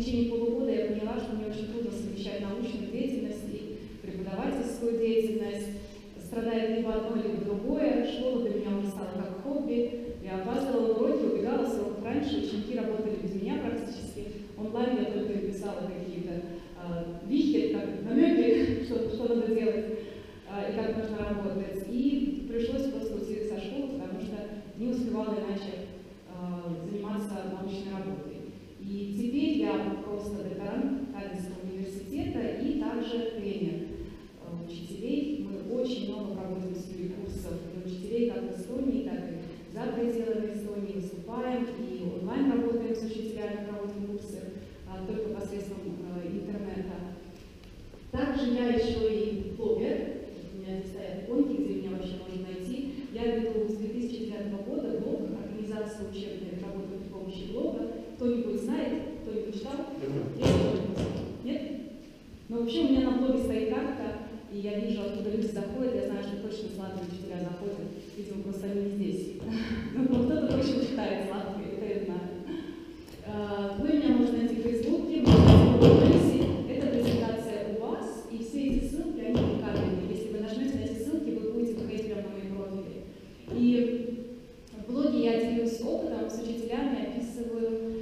течение полугода я поняла, что мне очень трудно совмещать научную деятельность и преподавательскую деятельность. Страдает либо одно, либо другое. Школа для меня уже стала как хобби. Я опаздывала уроки, убегала с уроков раньше, ученики работали без меня практически. Онлайн я только писала какие-то вихи, намеки, что надо делать и как нужно работать. И пришлось просто уйти со школы, потому что не успевала иначе заниматься научной работой. И теперь я просто докторант Таллинского университета и также тренер учителей. Мы очень много проводим курсов для учителей как в Эстонии, так и за пределами Эстонии. Выступаем и онлайн работаем с учителями, проводим курсы только посредством интернета. Также я еще и блогер. У меня здесь стоят иконки, где меня вообще можно найти. Я веду с 2009 года блог «Организация учебной работы при помощи блога». Кто-нибудь знает? Кто-нибудь читал? Нет? Но вообще у меня на блоге стоит карта, и я вижу, откуда люди заходят. Я знаю, что точно с Латвии учителя заходят. Видимо, просто они не здесь. Но кто-то точно читает с Латвии, это я знаю. Вы меня можете найти в Фейсбуке, это презентация у вас, и все эти ссылки, они уникальные. Если вы нажмете на эти ссылки, вы будете выходить прямо на мои профили. И в блоге я делюсь опытом с учителями, описываю,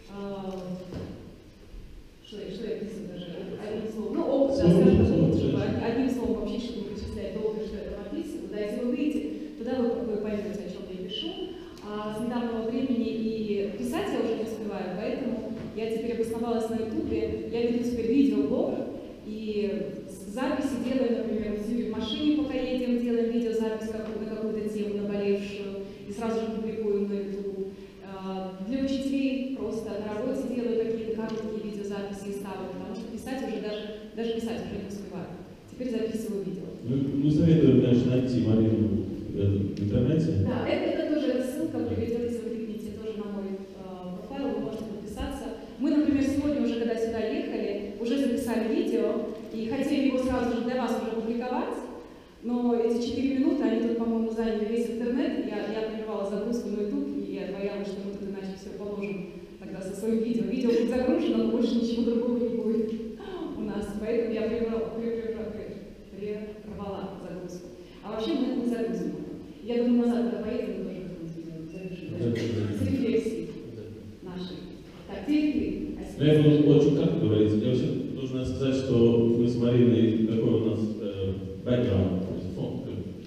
что я описываю даже одним словом. Ну, опыт, да, скажем, чтобы одним словом вообще, чтобы перечислять долго, что я там описываю. Да, если вы выйдете, тогда вы поймете, о чем я пишу. С недавнего времени и писать я уже не успеваю, поэтому я теперь обосновалась на Ютубе. Я веду теперь видеоблог и записи делаю, например, в машине, пока едем, делаем видеозапись на какую-то тему наболевшую и сразу же публикуем на YouTube. Для учителей просто на работе делаю какие-то короткие видеозаписи и ставлю, потому что писать уже даже писать уже не успеваю. Теперь записываю видео. Ну, советую, конечно, найти Марину в интернете. Да, это тоже ссылка приведет, если вы кликните тоже на мой профайл, вы можете подписаться. Мы, например, сегодня уже, когда сюда ехали, уже записали видео и хотели его сразу же для вас уже публиковать, но эти 4 минуты, они тут, по-моему, заняли весь интернет. Я прервала загрузку на YouTube, и я боялась, что мы тут иначе все положим тогда со своим видео. Видео будет загружено, но больше ничего другого не будет у нас, поэтому я прервала загрузку. А вообще мы загрузим. Я думаю, назад, когда поедем, мы тоже завершим. С рефлексией нашей. Так, теперь Я очень, как говорится, я вообще должен сказать, что мы с Мариной, какой у нас бэкграунд, фонд.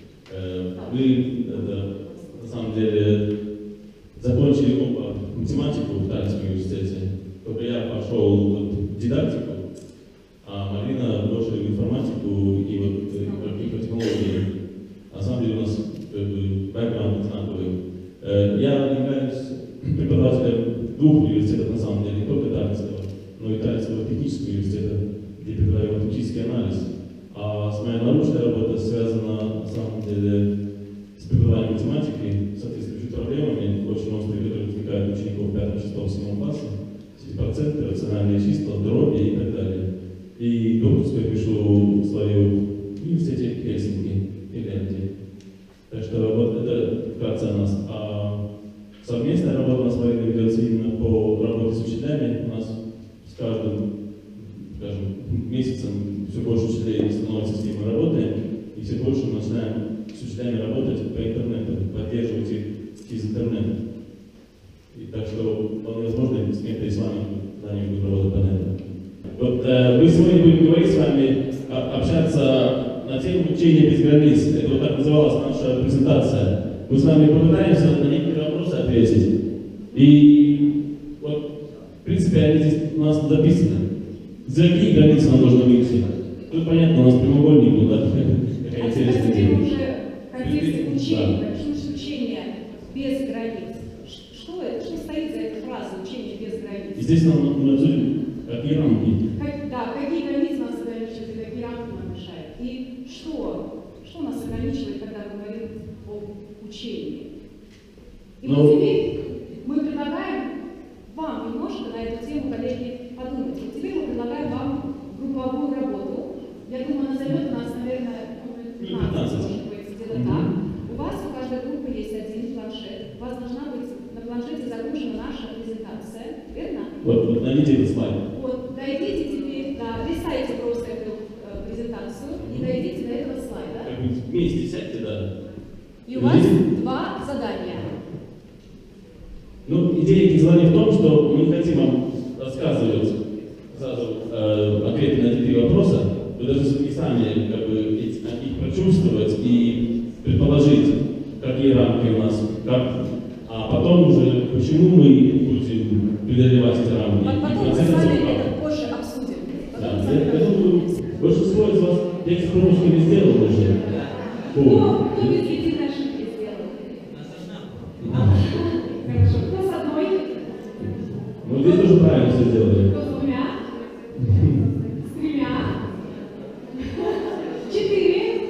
Мы, на самом деле, закончили оба математику в Таллинском университете. Только я пошел в дидактику, а Марина больше в информатику и в технологии. На самом деле у нас бэкграунд одинаковый. Я являюсь преподавателем двух университетов, на самом деле, не только Таллинского, но и Таллинского технического университета, где преподаю математический анализ. А с моей научной работой связана, на самом деле, с преподаванием математики, соответствующими проблемами, очень острые, которые возникают у учеников 5, 6, 7 класса, проценты, рациональные числа, дроби и так далее. И докторскую я пишу свою в университете Хельсинки, Финляндии. Так что вот это вкратце о нас. А совместная работа у нас ведется именно по работе с учителями. У нас с каждым, скажем, месяцем все больше учителей становится, с ними мы работаем, и все больше мы начинаем с учителями работать по интернету, поддерживать их из интернета. И так что вполне возможно с кем-то из вами когда-нибудь работать по интернету. Вот мы сегодня будем говорить с вами, общаться на тему учения без границ. Это вот так называлась наша презентация. Мы с вами попытаемся на некоторые вопросы ответить. И вот, в принципе, они здесь у нас записаны. За какие границы нам нужно выйти? Тут понятно, у нас прямоугольник был, да? Какая интересная тема. Уже контексте учения, что учение без границ. Что это? Что стоит за этой фразой учение без границ? Естественно, мы обсудим, какие рамки. Да, какие границы нас ограничивают, и какие рамки нам мешают. И что нас ограничивает, когда мы говорим об учении. И вот теперь мы предлагаем вам немножко на эту тему, коллеги, подумать. Вот теперь мы предлагаем вам групповую работу. Я думаю, она займет у нас, наверное, 15, может быть, где-то так. У вас, у каждой группы есть один планшет. У вас должна быть на планшете загружена наша презентация, верно? Вот найдите этот слайд. Вот, дойдите теперь, да, листайте просто эту презентацию и дойдите до этого слайда. Как бы вместе сядьте, да. И у вас два задания. Ну, идея этих заданий в том, что мы не хотим вам рассказывать сразу ответы на эти три вопроса. Вы должны все-таки сами как бы, их прочувствовать и предположить, какие рамки у нас, а потом уже, почему мы будем преодолевать эти рамки. Потом мы с вами это позже обсудим. Да, я думаю, большинство из вас текст промышленный сделал уже. Кто без единой ошибки сделал? Хорошо. Кто с одной? Ну, здесь тоже правильно все сделали. Кто с двумя? С тремя? 4?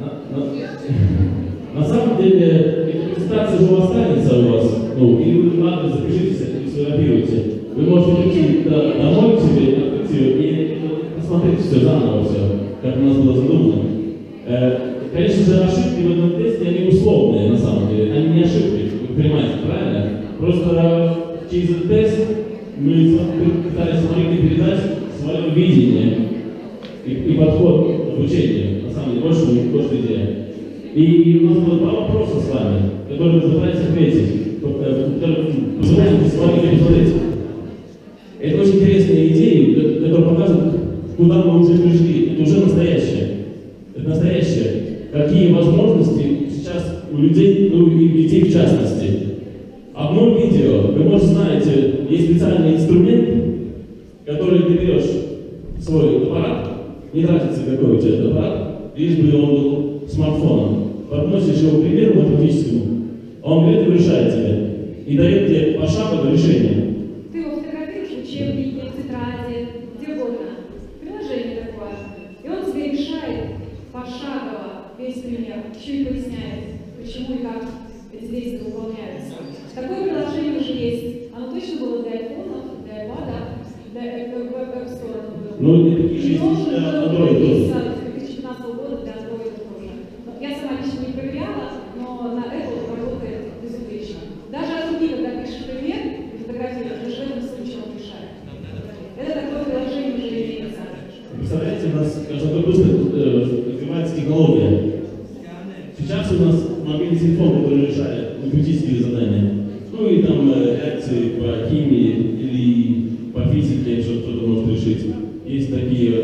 На самом деле, эта презентация же останется у вас. Ну, или вы адрес запишитесь и сфотографируйте. Вы можете прийти домой к себе и посмотреть все заново, все, как у нас было задумано. Конечно же, ошибки в этом тесте, они условные на самом деле, они не ошибки, вы понимаете, правильно? Просто через этот тест мы пытались смотреть передать свое видение и подход к обучению, на самом деле, больше идея. И у нас было два вопроса с вами, которые мы пытались ответить, которые позволяют с вами пересмотреть. Это очень интересные идеи, которые показывают, куда мы уже пришли. Это уже настоящее. Это настоящее. Какие возможности сейчас у людей, ну и детей в частности. Одно видео, вы, может, знаете, есть специальный инструмент, который ты берешь свой аппарат, не тратится какой у тебя этот аппарат, лишь бы он был смартфоном. Подносишь его к примеру математическому, он берет и решает тебе. И дает тебе пошаговое решение. Ты его фотографируешь в учебнике, в тетради, где угодно. Приложение такое. И он тебе решает пошагово весь пример, еще и поясняет, почему и как эти действия выполняются. Такое приложение уже есть. Оно точно было для айфонов, для iPad, для App Store. Ну, это такие же есть для Android тоже. С 2015 года для Android тоже. Я сама лично не проверяла, но на Apple работает безупречно. Даже руки, когда пишешь пример и фотографируешь, даже в этом случае он решает. Это такое приложение уже имеется. Представляете, у нас каждый быстро развивается технология. Сейчас у нас мобильный телефон, который решает математические задания. Ну и там реакции по химии или по физике, что кто-то может решить. Есть такие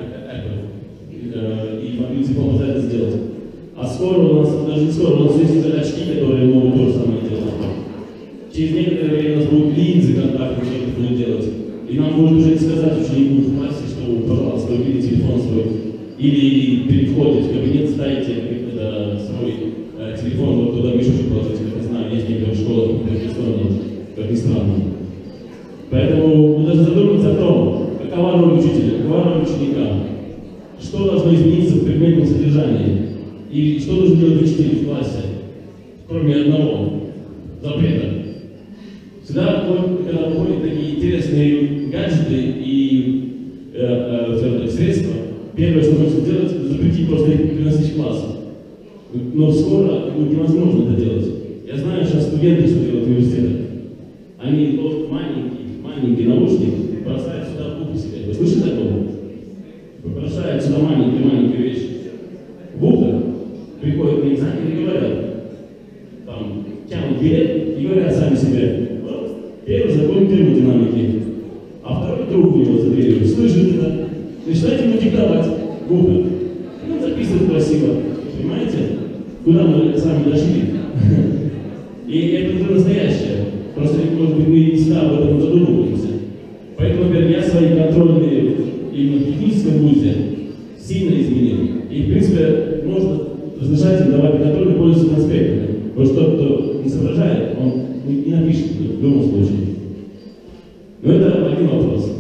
и мобильный телефон позволяет это сделать. А скоро у нас, даже не скоро, у нас есть уже очки, которые могут то же самое делать. Через некоторое время у нас будут линзы контактные, которые это будут делать. И нам будет уже не сказать ученику в классе, что, пожалуйста, убери телефон свой. Или при входе в кабинет ставите свой телефон, вот туда мешочек положите, как я знаю, есть некоторые школы, как ни странно. Поэтому мы должны задуматься о том, какова роль учителя, какова роль ученика, что должно измениться в предметном содержании, и что должны делать учитель в классе, кроме одного запрета. Всегда, когда выходят такие интересные гаджеты и средства, первое, что нужно сделать, это запретить просто их приносить в класс. Но скоро будет невозможно это делать. Я знаю, сейчас студенты, что делают в университетах. Они маленький наушник бросают сюда в ухо себе. Вы слышите такого? Бросают сюда маленькую вещь. В ухо приходят на экзамен и говорят, там, тянут билет и говорят сами себе, вот, первый закон термодинамики, а второй друг у него за дверью слышит это, начинайте ему диктовать в ухо. И он записывает красиво. Понимаете, куда мы сами дошли? И это уже настоящее. Просто, может быть, мы не всегда об этом задумываемся. Поэтому, например, я свои контрольные именно в техническом вузе сильно изменил. И, в принципе, можно разрешать им давать контрольные пользоваться конспектами. Потому что тот, кто не соображает, он не напишет в любом случае. Но это один вопрос.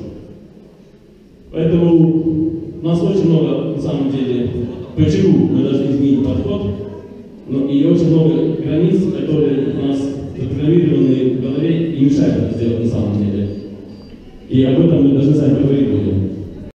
Поэтому у нас очень много, на самом деле, почему мы должны изменить подход, но и очень много границ, которые у нас запрограммированы в голове и мешают это сделать на самом деле. И об этом мы должны с вами поговорить будем.